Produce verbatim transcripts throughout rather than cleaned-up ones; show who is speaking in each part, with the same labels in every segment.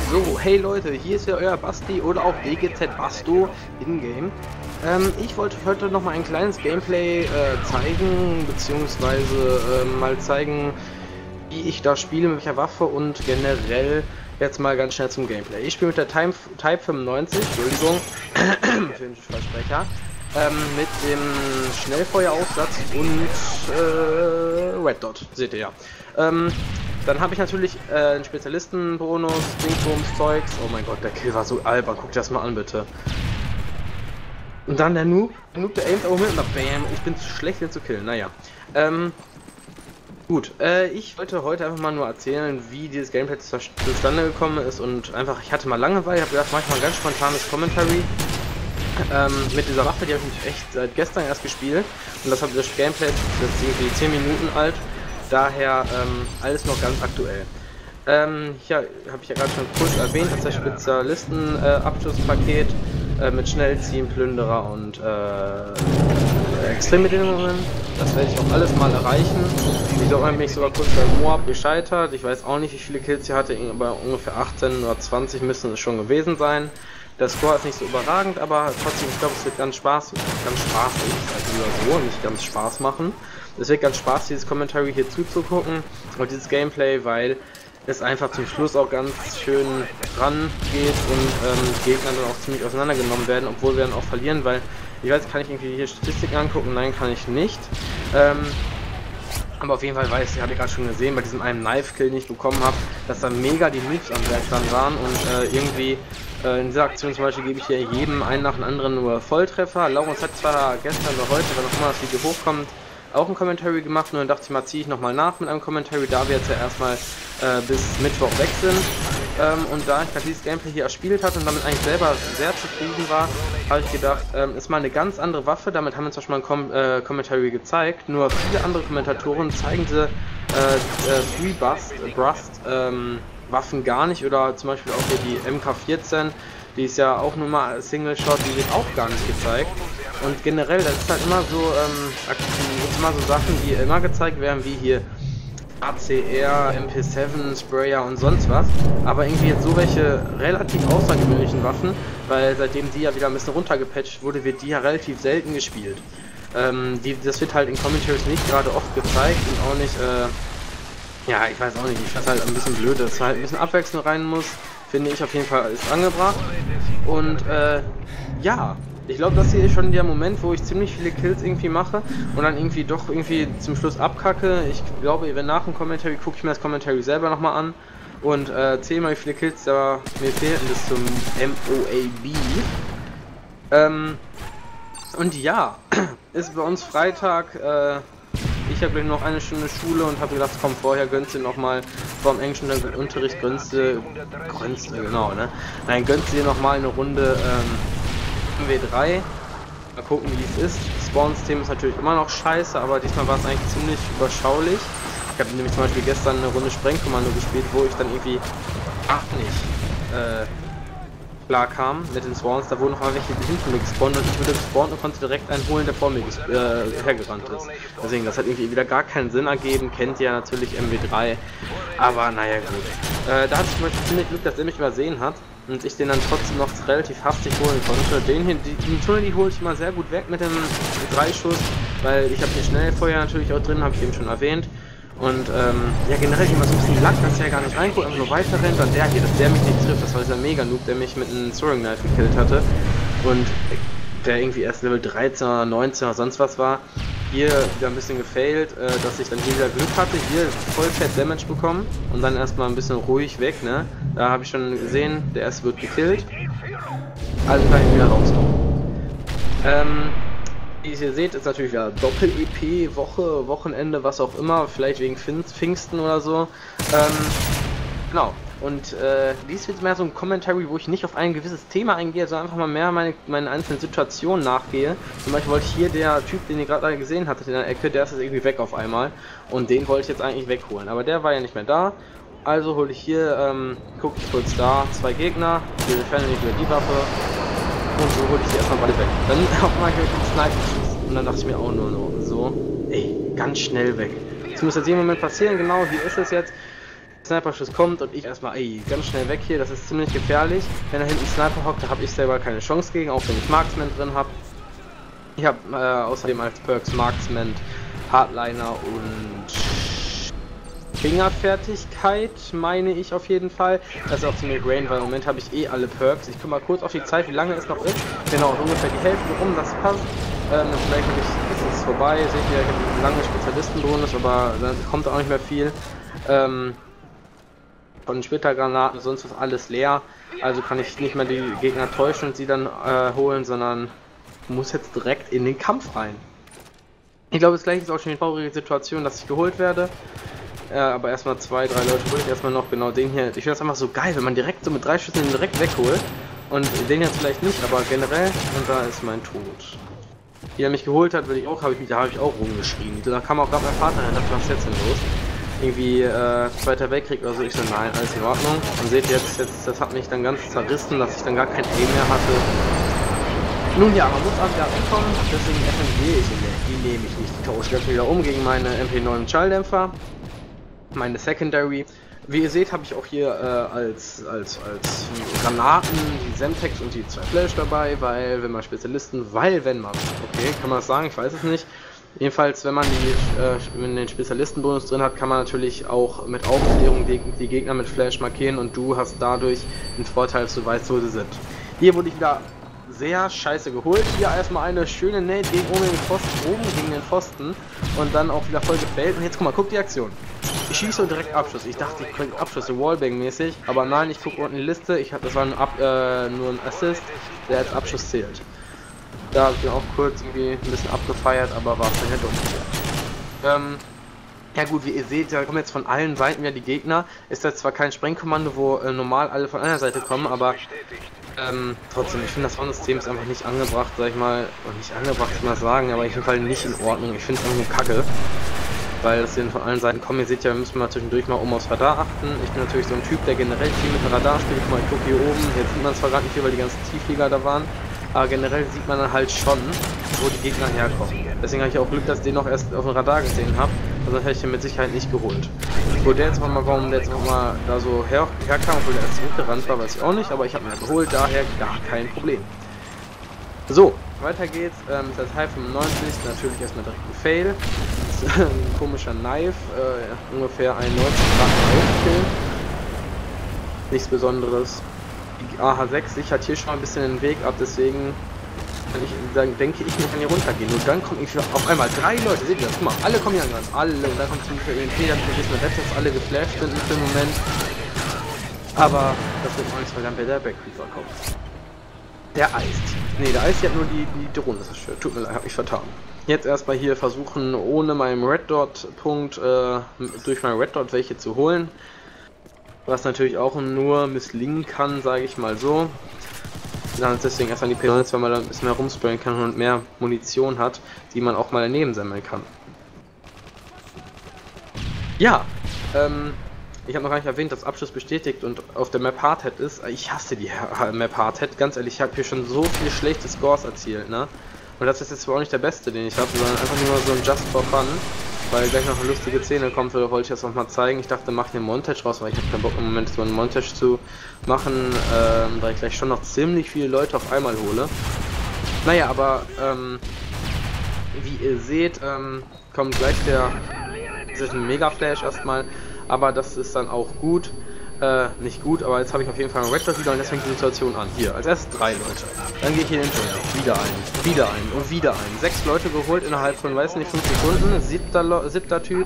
Speaker 1: So, hey Leute, hier ist ja euer Basti oder auch D G Z Basto in-game. Ähm, ich wollte heute noch mal ein kleines Gameplay äh, zeigen, beziehungsweise äh, mal zeigen, wie ich da spiele, mit welcher Waffe und generell jetzt mal ganz schnell zum Gameplay. Ich spiele mit der Type, Type fünfundneunzig, Entschuldigung, für den Versprecher, ähm, mit dem Schnellfeueraufsatz und äh, Red Dot, seht ihr ja. Ähm, Dann habe ich natürlich äh, einen Spezialistenbonus, Dingsbums, Zeugs. Oh mein Gott, der Kill war so albern. Guck dir das mal an, bitte. Und dann der Noob. Der Noob, der aimt auch mit und bam. Ich bin zu schlecht, den zu killen. Naja. Ähm, gut. Äh, ich wollte heute einfach mal nur erzählen, wie dieses Gameplay zustande gekommen ist. Und einfach, ich hatte mal Langeweile. Ich habe gedacht, mach ich mal ein ganz spontanes Commentary. Ähm, mit dieser Waffe, die habe ich echt seit gestern erst gespielt. Und das, das Gameplay das ist irgendwie zehn Minuten alt. Daher ähm, alles noch ganz aktuell. Ähm, hier habe ich ja gerade schon kurz erwähnt, das ist das Spezialisten-Abschlusspaket äh, äh, mit Schnellziehen, Plünderer und äh, Extrembedingungen. Das werde ich auch alles mal erreichen. Ich glaube, mich sogar kurz bei Moab gescheitert. Ich weiß auch nicht, wie viele Kills ich hatte, aber ungefähr achtzehn oder zwanzig müssen es schon gewesen sein. Der Score ist nicht so überragend, aber trotzdem, ich glaube, es wird ganz Spaß, ganz spaßig, also so, nicht ganz Spaß machen. Es wird ganz Spaß, dieses Commentary hier zuzugucken und dieses Gameplay, weil es einfach zum Schluss auch ganz schön rangeht und ähm, Gegner dann auch ziemlich auseinandergenommen werden, obwohl wir dann auch verlieren, weil, ich weiß, kann ich irgendwie hier Statistiken angucken? Nein, kann ich nicht. Ähm, aber auf jeden Fall weiß ich, hatte ich gerade schon gesehen, bei diesem einen Knife-Kill, den ich bekommen habe, dass da mega die Moves am Werk dran waren und äh, irgendwie äh, in dieser Aktion zum Beispiel gebe ich hier jedem einen nach dem anderen nur Volltreffer. Laurens hat zwar gestern oder heute, wenn auch immer das Video hochkommt, auch ein Commentary gemacht, und dann dachte ich mal, ziehe ich nochmal nach mit einem Commentary, da wir jetzt ja erstmal äh, bis Mittwoch weg sind. Ähm, und da ich gerade dieses Gameplay hier erspielt hatte und damit eigentlich selber sehr zufrieden war, habe ich gedacht, ähm, ist mal eine ganz andere Waffe. Damit haben wir uns auch schon mal ein Com äh, Commentary gezeigt. Nur viele andere Kommentatoren zeigen diese äh, äh, Free Bust, äh, Brust ähm, Waffen gar nicht, oder zum Beispiel auch hier die M K vierzehn, die ist ja auch nur mal Single Shot, die wird auch gar nicht gezeigt. Und generell, das ist halt immer so, ähm, immer so Sachen, die immer gezeigt werden, wie hier A C R, M P sieben, Sprayer und sonst was. Aber irgendwie jetzt so welche relativ außergewöhnlichen Waffen, weil seitdem die ja wieder ein bisschen runtergepatcht wurde, wird die ja relativ selten gespielt. Ähm, die, das wird halt in Commentaries nicht gerade oft gezeigt und auch nicht, äh, ja, ich weiß auch nicht, ich finde es halt ein bisschen blöd, dass halt ein bisschen Abwechslung rein muss, finde ich auf jeden Fall ist angebracht. Und, äh, ja. Ich glaube, das hier ist schon der Moment, wo ich ziemlich viele Kills irgendwie mache und dann irgendwie doch irgendwie zum Schluss abkacke. Ich glaube, wenn nach dem Commentary gucke ich mir das Commentary selber nochmal an und äh, zähle mal, wie viele Kills da mir fehlten bis zum M O A B. Ähm, und ja, ist bei uns Freitag. Äh, ich habe gleich noch eine Stunde Schule und habe gedacht, komm, vorher gönnst du nochmal vor dem englischen Unterricht, gönnst du, gönnst du, genau, ne? Nein, gönnst du dir nochmal eine Runde, ähm, M W drei. Mal gucken, wie es ist. Das Spawn-System ist natürlich immer noch scheiße, aber diesmal war es eigentlich ziemlich überschaulich. Ich habe nämlich zum Beispiel gestern eine Runde Sprengkommando gespielt, wo ich dann irgendwie ach nicht äh, klar kam mit den Spawns. Da wurden noch mal welche hinten mir gespawnt und ich wurde gespawnt und konnte direkt einen holen, der vor mir äh, hergerannt ist. Deswegen, das hat irgendwie wieder gar keinen Sinn ergeben. Kennt ihr ja natürlich M W drei. Aber naja, gut. Äh, da hatte ich zum Beispiel ziemlich Glück, dass er mich übersehen hat und ich den dann trotzdem noch relativ hastig holen konnte. Den hier, die, die Tunnel, die hole ich mal sehr gut weg mit dem drei Schuss, weil ich habe hier Schnellfeuer natürlich auch drin, habe ich eben schon erwähnt. Und ähm, ja, generell immer so ein bisschen Lack, dass der gar nicht reinguckt, einfach nur weiter rennt. Dann der hier, dass der mich nicht trifft, das war dieser Mega-Noob, der mich mit einem Throwing Knife gekillt hatte. Und der irgendwie erst Level dreizehn oder neunzehn oder sonst was war. Hier wieder ein bisschen gefailt, äh, dass ich dann hier wieder Glück hatte, hier voll fett Damage bekommen und dann erstmal ein bisschen ruhig weg, ne? Da habe ich schon gesehen, der erste wird gekillt. Also kann ich wieder rauskommen. Ähm, wie ihr seht, ist natürlich wieder Doppel-E P, Woche, Wochenende, was auch immer, vielleicht wegen Pfingsten oder so. Ähm, genau. Und äh, dies wird mehr so ein Commentary, wo ich nicht auf ein gewisses Thema eingehe, sondern einfach mal mehr meine, meine einzelnen Situationen nachgehe. Zum Beispiel wollte ich hier der Typ, den ihr gerade gesehen hattet in der Ecke, der ist jetzt irgendwie weg auf einmal. Und den wollte ich jetzt eigentlich wegholen. Aber der war ja nicht mehr da. Also hole ich hier, ähm, gucke ich kurz da, zwei Gegner, die entferne ich wieder die Waffe. Und so hole ich die erstmal beide weg. Dann auch mal hier den Sniper. Und dann dachte ich mir auch nur, nur so, ey, ganz schnell weg. Das muss jetzt jeden Moment passieren, genau, hier ist es jetzt. Sniper-Schuss kommt und ich erstmal, ey, ganz schnell weg hier, das ist ziemlich gefährlich. Wenn da hinten ein Sniper hockt, da habe ich selber keine Chance gegen, auch wenn ich Marksman drin habe. Ich habe äh, außerdem als Perks Marksman, Hardliner und Fingerfertigkeit, meine ich auf jeden Fall. Das ist auch ziemlich brain, weil im Moment habe ich eh alle Perks. Ich gucke mal kurz auf die Zeit, wie lange es noch ist. Genau, ungefähr die Hälfte rum, das passt. Ähm, vielleicht habe ich, ist es vorbei, seht ihr, ich habe einen langen Spezialistenbonus, aber dann kommt auch nicht mehr viel. Ähm, von den Splittergranaten, sonst ist alles leer. Also kann ich nicht mehr die Gegner täuschen und sie dann äh, holen, sondern muss jetzt direkt in den Kampf rein. Ich glaube, das gleiche ist auch schon die traurige Situation, dass ich geholt werde. Ja, aber erstmal zwei, drei Leute hole ich erstmal noch, genau den hier. Ich finde das einfach so geil, wenn man direkt so mit drei Schüssen direkt wegholt. Und den jetzt vielleicht nicht, aber generell, und da ist mein Tod. Wie er mich geholt hat, will ich auch, habe ich, da habe ich auch rumgeschrien. Da kam auch gerade mein Vater rein, dachte, was ist jetzt denn los? Irgendwie äh, Zweiter Weltkrieg oder so, ich so, nein, alles in Ordnung. Und seht ihr jetzt, jetzt, das hat mich dann ganz zerrissen, dass ich dann gar kein Aim mehr hatte. Nun ja, man muss an der ankommen, deswegen F M G, ich, die nehme ich nicht, die tausche ich wieder um gegen meine M P neun Schalldämpfer. Meine Secondary. Wie ihr seht, habe ich auch hier äh, als, als, als Granaten die Semtex und die zwei Flash dabei, weil wenn man Spezialisten, weil wenn man, okay, kann man das sagen, ich weiß es nicht. Jedenfalls, wenn man die, äh, den Spezialistenbonus drin hat, kann man natürlich auch mit Aufklärung die, die Gegner mit Flash markieren und du hast dadurch den Vorteil, dass du weißt, wo sie sind. Hier wurde ich wieder sehr scheiße geholt. Hier erstmal eine schöne Nate gegen oben den Pfosten, oben gegen den Pfosten und dann auch wieder voll gefällt. Und jetzt guck mal, guck die Aktion. Ich schieße und direkt Abschuss. Ich dachte, ich kriege Abschuss, so Wallbang-mäßig, aber nein, ich gucke unten die Liste. Ich habe, das war ein Ab, äh, nur ein Assist, der als Abschuss zählt. Da habe ich mir auch kurz irgendwie ein bisschen abgefeiert, aber war es dann ja dumm. Ähm, ja gut, wie ihr seht, da kommen jetzt von allen Seiten wieder die Gegner. Ist jetzt zwar kein Sprengkommando, wo äh, normal alle von einer Seite kommen, aber ähm, trotzdem, ich finde das Soundsystem ist einfach nicht angebracht, sag ich mal, und nicht angebracht, kann man sagen, aber auf jeden Fall nicht in Ordnung. Ich finde es einfach nur kacke, weil das hier von allen Seiten kommen. Ihr seht ja, wir müssen mal zwischendurch mal um aufs Radar achten. Ich bin natürlich so ein Typ, der generell viel mit dem Radar spielt. Guck mal, ich gucke hier oben, jetzt sieht man zwar gerade nicht viel, weil die ganzen Tiefflieger da waren, aber generell sieht man dann halt schon, wo die Gegner herkommen. Deswegen habe ich auch Glück, dass ich den noch erst auf dem Radar gesehen habe, sonst hätte ich den mit Sicherheit nicht geholt. Wo der jetzt mal, warum der jetzt auch mal da so her, herkam, obwohl der erst zurückgerannt war, weiß ich auch nicht, aber ich habe ihn geholt, daher gar kein Problem. So, weiter geht's, ähm, das heißt High fünfundneunzig, natürlich erstmal direkt ein Fail. Das ist ein komischer Knife, äh, ungefähr einundneunzig Grad Kill. Nichts Besonderes. Die A H sechs sichert hier schon mal ein bisschen den Weg ab, deswegen kann ich, dann denke ich, ich kann hier runtergehen. Und dann kommen irgendwie auf einmal drei Leute, seht ihr das? Guck mal, alle kommen hier an, alle. Und dann kommt zum Beispiel E M P, dann vergessen wir, dass alle geflasht sind für den Moment. Aber das wird auch nichts, weil dann bei der Backcreeper kommt. Der eist. Ne, der eist hat nur die, die Drohne zerstört. Tut mir leid, hab ich vertan. Jetzt erstmal hier versuchen, ohne meinen Red Dot Punkt, äh, durch meinen Red Dot welche zu holen. Was natürlich auch nur misslingen kann, sage ich mal so. Dann deswegen erstmal die P neun, weil man dann ein bisschen mehr rumsprayen kann und mehr Munition hat, die man auch mal daneben sammeln kann. Ja, ähm, ich habe noch gar nicht erwähnt, dass Abschluss bestätigt und auf der Map Hardhead ist. Ich hasse die Map Hardhead, ganz ehrlich, ich habe hier schon so viele schlechte Scores erzielt, ne? Und das ist jetzt zwar auch nicht der beste, den ich habe, sondern einfach nur so ein Just for Fun. Weil gleich noch eine lustige Szene kommt, wollte ich das noch mal zeigen. Ich dachte, mach hier ein Montage raus, weil ich habe keinen Bock im Moment so ein Montage zu machen, ähm, weil ich gleich schon noch ziemlich viele Leute auf einmal hole. Naja, aber ähm, wie ihr seht, ähm, kommt gleich der, das ist ein Mega Flash erstmal, aber das ist dann auch gut. Äh, nicht gut, aber jetzt habe ich auf jeden Fall einen Red Dot wieder und jetzt fängt die Situation an. Hier, als erstes drei Leute. Dann gehe ich hier in den Tunnel. Wieder ein, wieder ein und wieder ein. Sechs Leute geholt innerhalb von, weiß nicht, fünf Sekunden. Siebter, siebter Typ.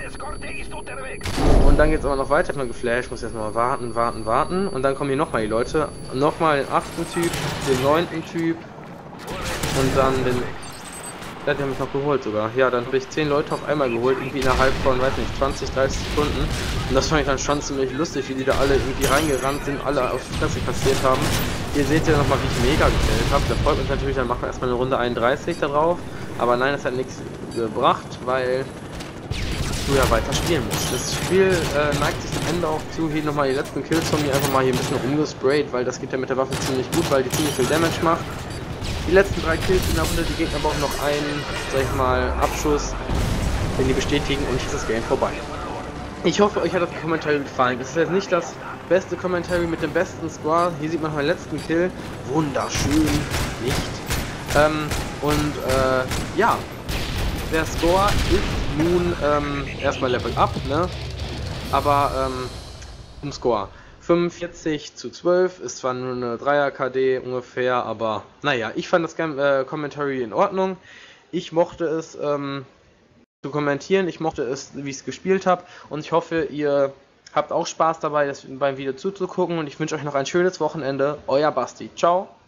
Speaker 1: Und dann geht es aber noch weiter. Ich habe mal geflasht, muss jetzt mal warten, warten, warten. Und dann kommen hier nochmal die Leute. Nochmal den achten Typ, den neunten Typ. Und dann den... Ja, die haben mich noch geholt sogar. Ja, dann habe ich zehn Leute auf einmal geholt, irgendwie innerhalb von, weiß nicht, zwanzig, dreißig Sekunden. Und das fand ich dann schon ziemlich lustig, wie die da alle irgendwie reingerannt sind, alle auf die Fresse kassiert haben. Hier seht ihr nochmal, wie ich mega gefällt habe. Da freut mich natürlich, dann machen wir erstmal eine Runde einunddreißig da drauf. Aber nein, das hat nichts gebracht, weil du ja weiter spielen musst. Das Spiel äh, neigt sich am Ende auch zu, hier nochmal die letzten Kills von mir einfach mal hier ein bisschen rumgesprayt, weil das geht ja mit der Waffe ziemlich gut, weil die ziemlich viel Damage macht. Die letzten drei Kills in der Runde, die Gegner brauchen noch einen, sag ich mal, Abschuss, den die bestätigen und ist das Game vorbei. Ich hoffe, euch hat das Commentary gefallen. Es ist jetzt nicht das beste Commentary mit dem besten Score. Hier sieht man meinen letzten Kill. Wunderschön, nicht? Ähm, und äh, ja, der Score ist nun ähm, erstmal Level Up, ne? Aber ähm, im Score. fünfundvierzig zu zwölf ist zwar nur eine Dreier-K D ungefähr, aber naja, ich fand das äh, Commentary in Ordnung. Ich mochte es ähm, zu kommentieren, ich mochte es, wie ich es gespielt habe, und ich hoffe, ihr habt auch Spaß dabei, das beim Video zuzugucken, und ich wünsche euch noch ein schönes Wochenende. Euer Basti. Ciao.